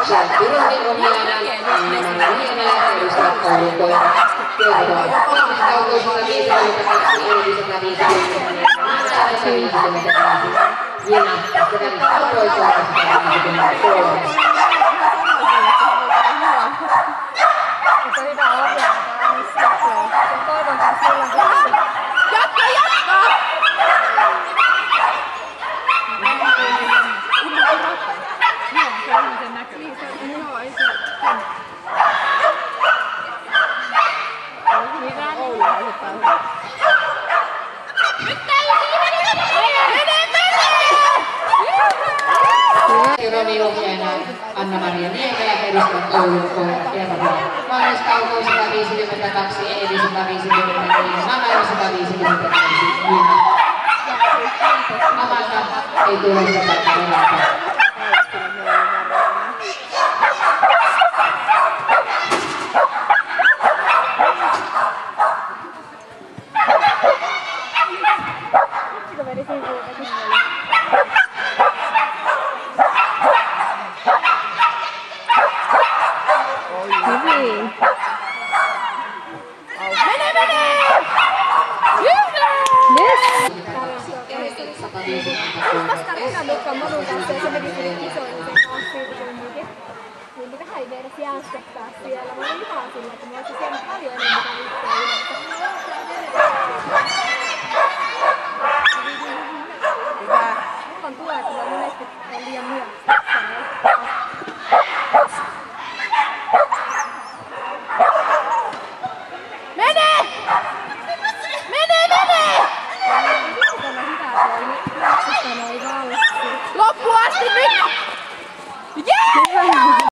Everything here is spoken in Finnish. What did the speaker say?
Särkyroni on jäänyt Anna-Maria edustaa koulukoita. Kertoo valmistautuisilla 52 eli 150 155. Jena Ketävistä poikoita 153. Roni ohjeena Anna-Maria Niemelä edustaa Oulun koulukerhoa. Valmistautuu 152, Eevi 154, Mamaila 155, Jina. Amanda ei tule sitä pelata. Koska ekan mukaan Madun kanssa ja se meni sinne kisoille sen kanssa siitä kumminkin. Niin mitä hän meidät jäästöttää siellä. Mä olin ihan sillä, että mä olisin syönyt paljon enemmän kuin itseä yleensä. Hyvä. Mulla on tulee, että mä monesti on liian myöhäistä.